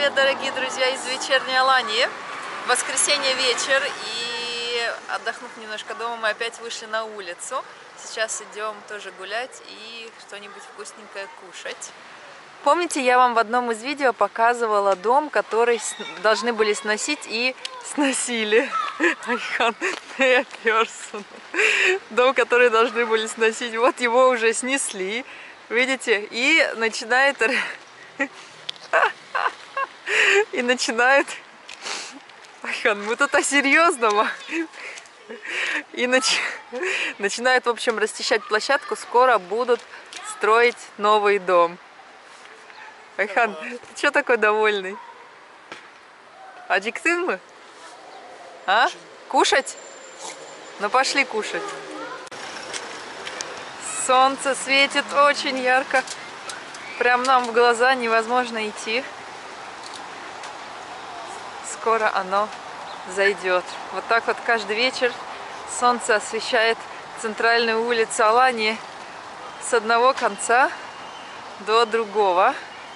привет, дорогие друзья из вечерней Алании. Воскресенье вечер, и отдохнув немножко дома, мы опять вышли на улицу. Сейчас идем тоже гулять и что-нибудь вкусненькое кушать. Помните, я вам в одном из видео показывала дом, который должны были сносить и сносили. Дом, который должны были сносить. Вот его уже снесли. Видите? И начинает... И начинает... Мы тут о серьезном. И начинают, в общем, расчищать площадку. Скоро будут строить новый дом. Айхан, ты что такой довольный? Acıktın мы? А? Кушать? Ну пошли кушать. Солнце светит очень ярко. Прям нам в глаза невозможно идти. Скоро оно зайдет. Вот так вот каждый вечер солнце освещает центральную улицу Алании с одного конца до другого.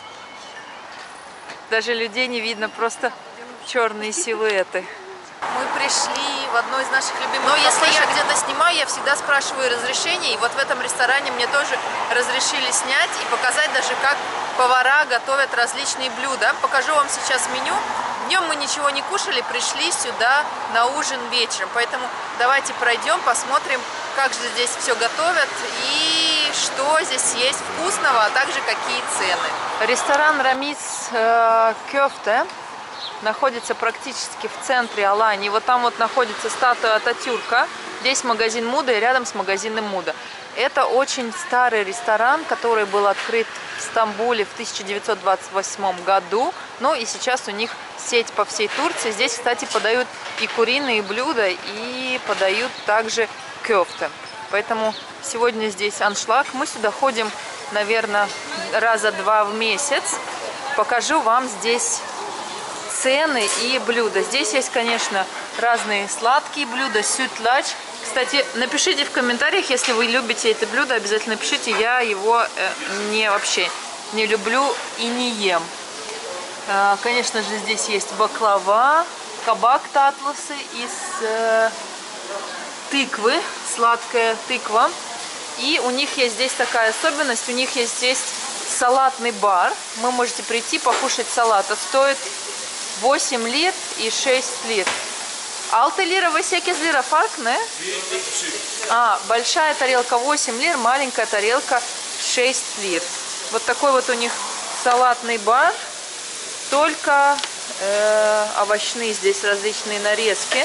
Даже людей не видно, просто черные силуэты. Мы пришли в одно из наших любимых кафешек. Но если я где-то снимаю, я всегда спрашиваю разрешение. И вот в этом ресторане мне тоже разрешили снять и показать даже, как повара готовят различные блюда. Покажу вам сейчас меню. Днем мы ничего не кушали, пришли сюда на ужин вечером. Поэтому давайте пройдем, посмотрим, как же здесь все готовят и что здесь есть вкусного, а также какие цены. Ресторан Рамис Köfte находится практически в центре Алании. Вот там вот находится статуя Ататюрка. Здесь магазин Муда и рядом с магазином Муда. Это очень старый ресторан, который был открыт в Стамбуле в 1928 году. Ну и сейчас у них сеть по всей Турции. Здесь, кстати, подают и куриные блюда, и подают также кёфте. Поэтому сегодня здесь аншлаг. Мы сюда ходим, наверное, раза два в месяц. Покажу вам здесь цены и блюда. Здесь есть, конечно, разные сладкие блюда, sütlaç. Кстати, напишите в комментариях, если вы любите это блюдо, обязательно пишите. Я его вообще не люблю и не ем. Конечно же, здесь есть баклава, кабак татласы из тыквы, сладкая тыква. И у них есть здесь такая особенность, у них есть здесь салатный бар. Вы можете прийти покушать салата. Стоит 8 лир и 6 лир. 6 лира, 8 лира фарк, не? Большая тарелка 8 лир, маленькая тарелка 6 лир. Вот такой вот у них салатный бар. Только овощные здесь различные нарезки.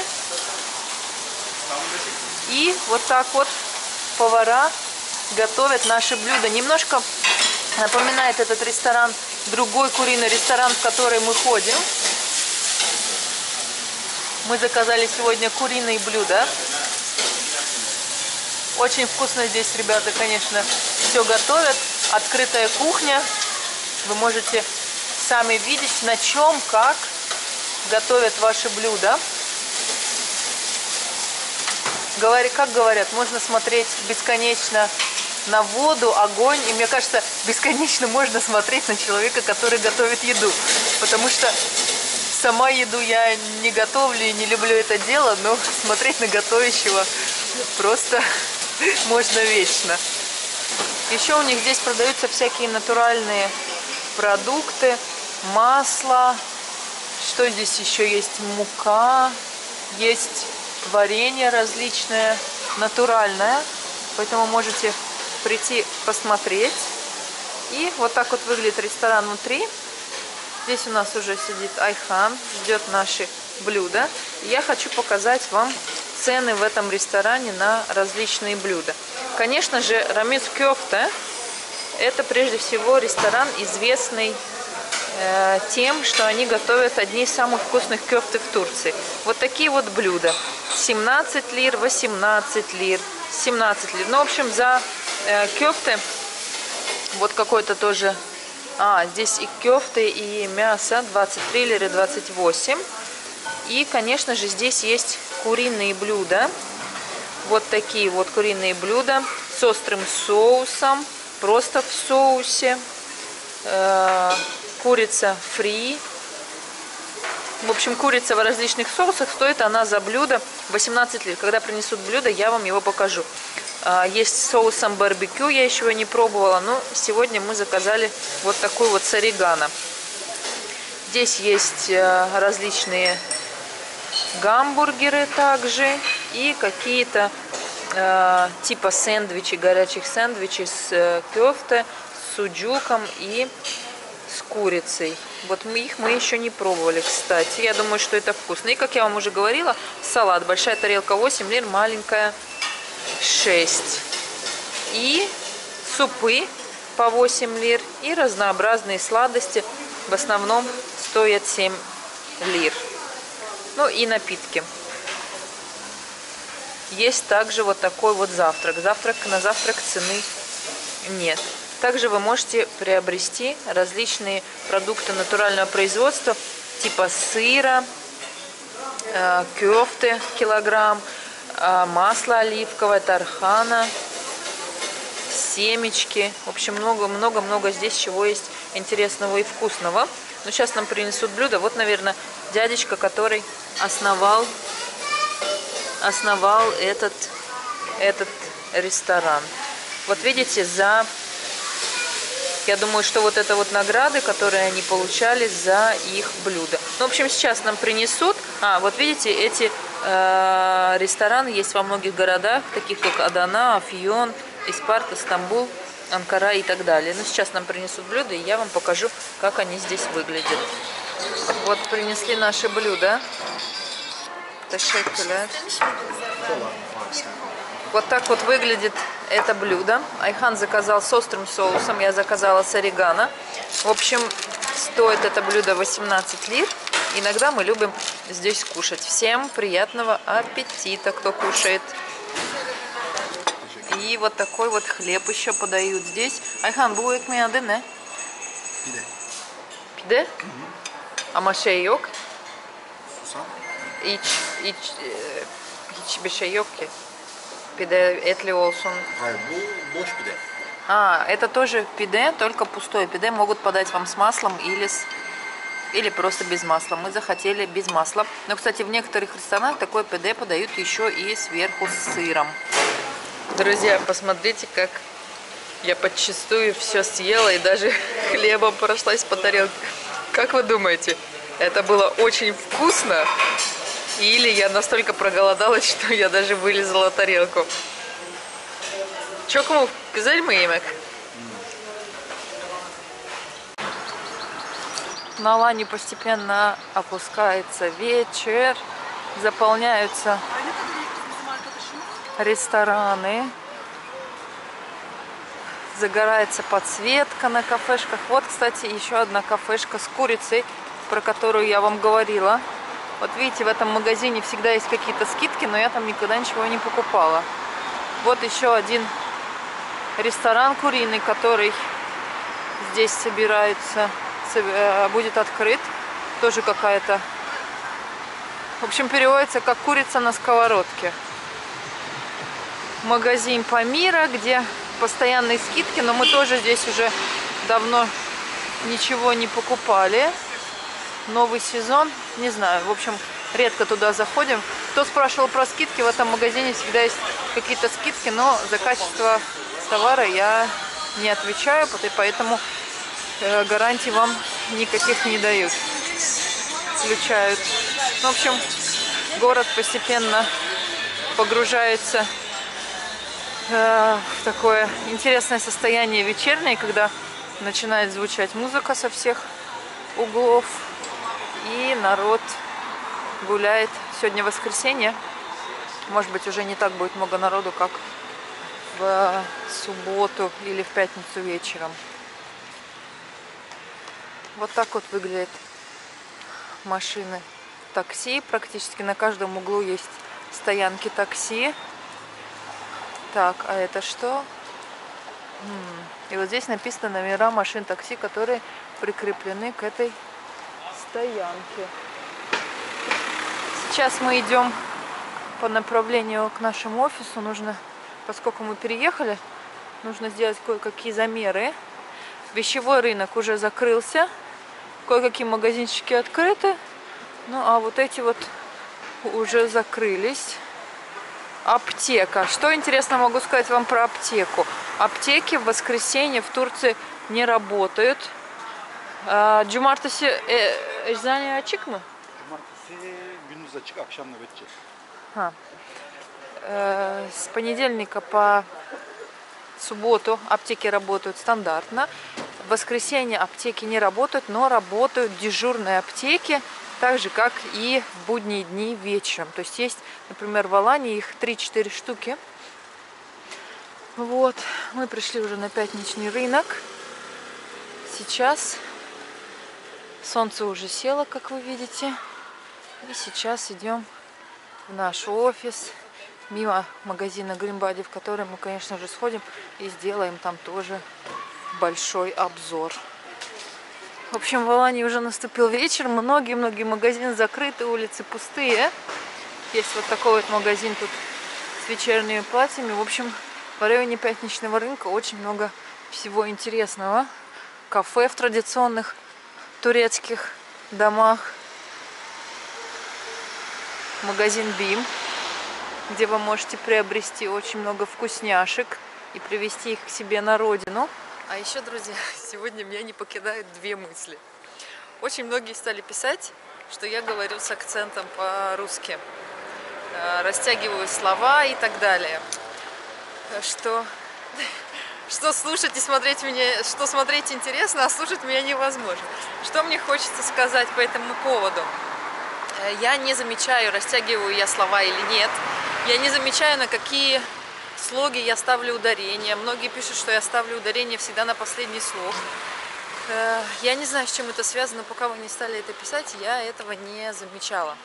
И вот так вот повара готовят наши блюда. Немножко напоминает этот ресторан другой куриный ресторан, в который мы ходим. Мы заказали сегодня куриные блюда. Очень вкусно здесь ребята, конечно, все готовят. Открытая кухня. Вы можете сами видеть, на чем, как готовят ваши блюда. Как говорят, можно смотреть бесконечно на воду, огонь. И мне кажется, бесконечно можно смотреть на человека, который готовит еду. Потому что сама еду я не готовлю и не люблю это дело, но смотреть на готовящего просто можно вечно. Еще у них здесь продаются всякие натуральные продукты, масло. Что здесь еще есть? Мука, есть варенье различное, натуральное. Поэтому можете прийти посмотреть. И вот так вот выглядит ресторан внутри. Здесь у нас уже сидит Айхан, ждет наши блюда. Я хочу показать вам цены в этом ресторане на различные блюда. Конечно же, Рамис Köfte – это прежде всего ресторан, известный тем, что они готовят одни из самых вкусных кёфте в Турции. Вот такие вот блюда. 17 лир, 18 лир, 17 лир. Ну, в общем, за кёфте вот какой-то тоже... здесь и кёфте, и мясо 23 лиры, 28. И, конечно же, здесь есть куриные блюда. Вот такие вот куриные блюда с острым соусом, просто в соусе. Курица фри, В общем, курица в различных соусах. Стоит она за блюдо 18 лир. Когда принесут блюдо, я вам его покажу. Есть с соусом барбекю, я еще его не пробовала. Но сегодня мы заказали вот такой вот с орегано. Здесь есть различные гамбургеры также. И какие-то типа сэндвичи, горячих сэндвичей с кёфте, с суджуком и с курицей. Вот мы еще не пробовали, кстати. Я думаю, что это вкусно. И, как я вам уже говорила, салат. Большая тарелка 8 лир, маленькая 6. И супы по 8 лир. И разнообразные сладости в основном стоят 7 лир. Ну и напитки. Есть также вот такой вот завтрак. На завтрак цены нет. Также вы можете приобрести различные продукты натурального производства, типа сыра, кёфты килограмм, масло оливковое, тархана, семечки. В общем, много-много здесь чего есть интересного и вкусного. Но сейчас нам принесут блюдо. Вот, наверное, дядечка, который основал этот ресторан. Вот видите, я думаю, что вот это вот награды, которые они получали за их блюдо. Ну, в общем, сейчас нам принесут. Вот видите, эти рестораны есть во многих городах, таких как Адана, Афьон, Испарта, Стамбул, Анкара и так далее. Но сейчас нам принесут блюда, и я вам покажу, как они здесь выглядят. Вот принесли наши блюда. Вот так вот выглядит это блюдо. Айхан заказал с острым соусом, я заказала с орегано. В общем, стоит это блюдо 18 лир. Иногда мы любим здесь кушать. Всем приятного аппетита, кто кушает. И вот такой вот хлеб еще подают здесь. Айхан, bu ekmeğin adı ne? Pide. Pide? Ama şey yok. Susam. Hiçbir şey yok ki. Pide etli olsun. Hayır, bu boş pide. Это тоже пиде, только пустое пиде. Могут подать вам с маслом или просто без масла. Мы захотели без масла. Но, кстати, в некоторых ресторанах такое пиде подают еще и сверху с сыром. Друзья, посмотрите, как я подчистую все съела и даже хлебом прошлась по тарелке. Как вы думаете, это было очень вкусно? Или я настолько проголодалась, что я даже вылезала тарелку? Çok mu güzel mi yemek? На Алании постепенно опускается вечер, заполняются рестораны, загорается подсветка на кафешках. Вот, кстати, еще одна кафешка с курицей, про которую я вам говорила. Вот видите, в этом магазине всегда есть какие-то скидки, но я там никогда ничего не покупала. Вот еще один ресторан куриный, который здесь будет открыт. Тоже какая-то... В общем, переводится как курица на сковородке. Магазин Памира, где постоянные скидки, но мы тоже здесь уже давно ничего не покупали. Новый сезон, не знаю, в общем, редко туда заходим. Кто спрашивал про скидки, в этом магазине всегда есть какие-то скидки, но за качество товара я не отвечаю, поэтому гарантий вам никаких не дают. Включают. В общем, город постепенно погружается в такое интересное состояние вечернее, когда начинает звучать музыка со всех углов. И народ гуляет. Сегодня воскресенье. Может быть, уже не так будет много народу, как в субботу или в пятницу вечером. Вот так вот выглядят машины такси. Практически на каждом углу есть стоянки такси. Так, а это что? И вот здесь написано номера машин такси, которые прикреплены к этой стоянке. Сейчас мы идем по направлению к нашему офису. Нужно, поскольку мы переехали, нужно сделать кое-какие замеры. Вещевой рынок уже закрылся. Кое-какие магазинчики открыты. Ну, а вот эти вот уже закрылись. Аптека. Что интересно могу сказать вам про аптеку? Аптеки в воскресенье в Турции не работают. Cumartesi eczane açık mı? Cumartesi gündüz açık, akşam nöbetçi. С понедельника по субботу аптеки работают стандартно. В воскресенье аптеки не работают, но работают дежурные аптеки, так же, как и в будние дни вечером. То есть есть, например, в Алании их 3-4 штуки. Вот, мы пришли уже на пятничный рынок. Сейчас солнце уже село, как вы видите. И сейчас идем в наш офис, мимо магазина Green Body, в который мы, конечно же, сходим и сделаем там тоже большой обзор. В общем, в Алании уже наступил вечер, многие-многие магазины закрыты, улицы пустые. Есть вот такой вот магазин тут с вечерними платьями. В общем, в районе пятничного рынка очень много всего интересного. Кафе в традиционных турецких домах. Магазин BİM, где вы можете приобрести очень много вкусняшек и привезти их к себе на родину. А еще, друзья, сегодня меня не покидают две мысли. Очень многие стали писать, что я говорю с акцентом по-русски, растягиваю слова и так далее. Что слушать и смотреть меня, что смотреть интересно, а слушать меня невозможно. Что мне хочется сказать по этому поводу? Я не замечаю, растягиваю я слова или нет. Я не замечаю, на какие слоги я ставлю ударение. Многие пишут, что я ставлю ударение всегда на последний слог. Я не знаю, с чем это связано, пока вы не стали это писать, я этого не замечала.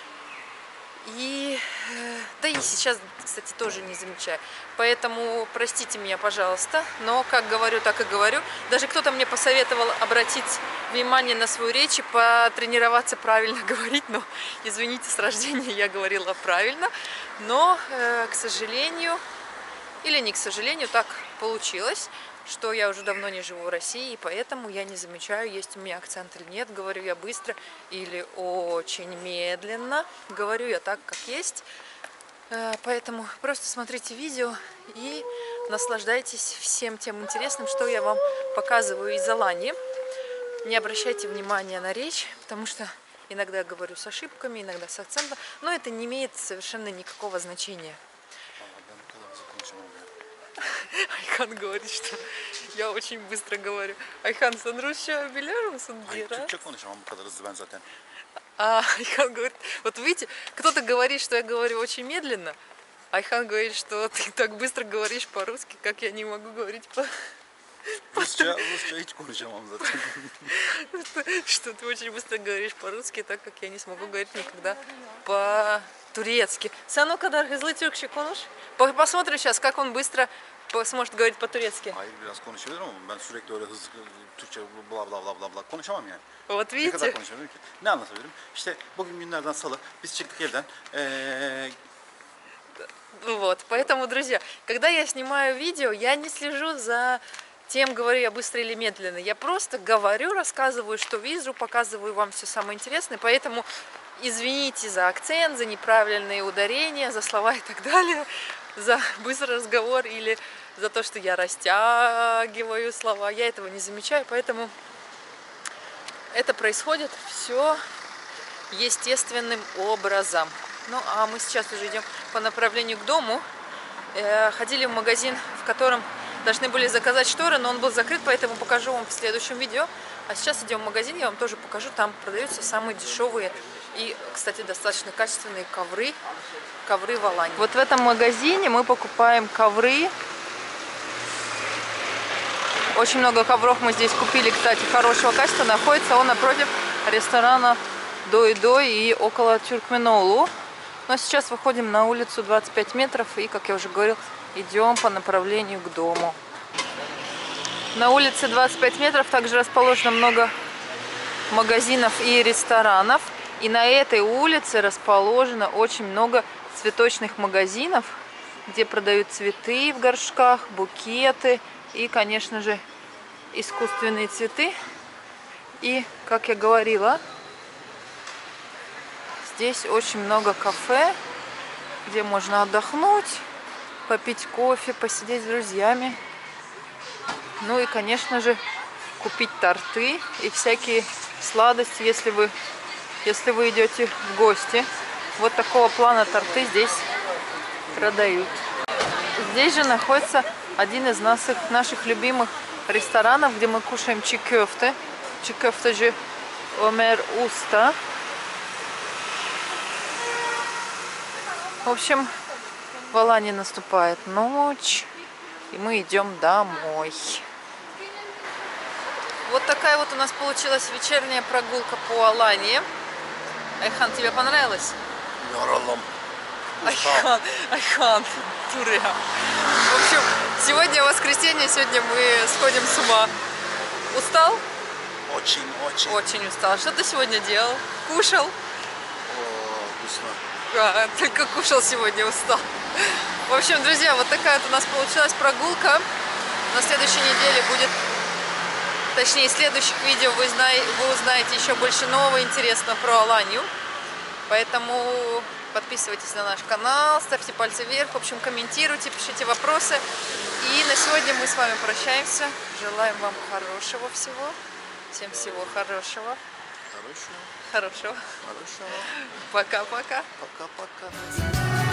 Да и сейчас, кстати, тоже не замечаю. Поэтому простите меня, пожалуйста, но как говорю, так и говорю. Даже кто-то мне посоветовал обратить внимание на свою речь и потренироваться правильно говорить, но, извините, с рождения я говорила правильно. Но, к сожалению, или не к сожалению, так получилось, что я уже давно не живу в России, и поэтому я не замечаю, есть у меня акцент или нет, говорю я быстро или очень медленно, говорю я так, как есть. Поэтому просто смотрите видео и наслаждайтесь всем тем интересным, что я вам показываю из Алании. Не обращайте внимания на речь, потому что иногда я говорю с ошибками, иногда с акцентом, но это не имеет совершенно никакого значения. Ayhan говорит, что я очень быстро говорю. Ayhan, sen Rusça biliyor musun? Hayır, Türkçe konuşamam bu kadar hızlı ben zaten. Ayhan говорит, вот видите, кто-то говорит, что я говорю очень медленно, Ayhan говорит, что ты так быстро говоришь по-русски, как я не могу говорить Rusça hiç konuşamam zaten. Что ты очень быстро говоришь по-русски, так как я не смогу говорить никогда по-турецки. Sen o kadar hızlı Türkçe konuş. Посмотрим сейчас, как он быстро сможет говорить по-турецки. Hayır, biraz konuşabilirim ama ben sürekli öyle hızlı Türkçe bla bla bla bla bla konuşamam yani. Вот Ne видите? kadar konuşabilirim ki? Ne anlatabilirim? İşte bugün günlerden salı biz çıktık evden. Вот, поэтому, друзья, когда я снимаю видео, я не слежу за тем, говорю я быстро или медленно. Я просто говорю, рассказываю, что вижу, показываю вам все самое интересное. Поэтому извините за акцент, за неправильные ударения, за слова и так далее, за быстрый разговор или за то, что я растягиваю слова. Я этого не замечаю, поэтому это происходит все естественным образом. Ну, а мы сейчас уже идем по направлению к дому. Ходили в магазин, в котором должны были заказать шторы, но он был закрыт, поэтому покажу вам в следующем видео. А сейчас идем в магазин, я вам тоже покажу. Там продаются самые дешевые и, кстати, достаточно качественные ковры в Алании. Вот в этом магазине мы покупаем ковры. Очень много ковров мы здесь купили, кстати, хорошего качества. Находится он напротив ресторана Дой-Дой и около Тюркменолу. Но сейчас выходим на улицу 25 метров и, как я уже говорил, идем по направлению к дому. На улице 25 метров также расположено много магазинов и ресторанов. И на этой улице расположено очень много цветочных магазинов, где продают цветы в горшках, букеты и, конечно же, искусственные цветы. И, как я говорила, Здесь очень много кафе, где можно отдохнуть, попить кофе, посидеть с друзьями. Ну и, конечно же, купить торты и всякие сладости, если вы идете в гости. Вот такого плана торты здесь продают. Здесь же находится один из наших любимых ресторанов, где мы кушаем чикёфте. Чикёфте же Омер Уста. В общем, в Алании наступает ночь, и мы идем домой. Вот такая вот у нас получилась вечерняя прогулка по Алании. Айхан, тебе понравилось? Айхан, Турия. В общем, сегодня воскресенье, сегодня мы сходим с ума. Устал? Очень. Очень устал. Что ты сегодня делал? Кушал? Вкусно. Только кушал сегодня, устал. В общем, друзья, вот такая вот у нас получилась прогулка. На следующей неделе будет, точнее, в следующих видео вы узнаете еще больше нового интересного про Аланию. Поэтому подписывайтесь на наш канал, ставьте пальцы вверх, в общем, комментируйте, пишите вопросы. И на сегодня мы с вами прощаемся. Желаем вам хорошего всего. Всем всего хорошего. Хорошего. Пока-пока. Пока-пока.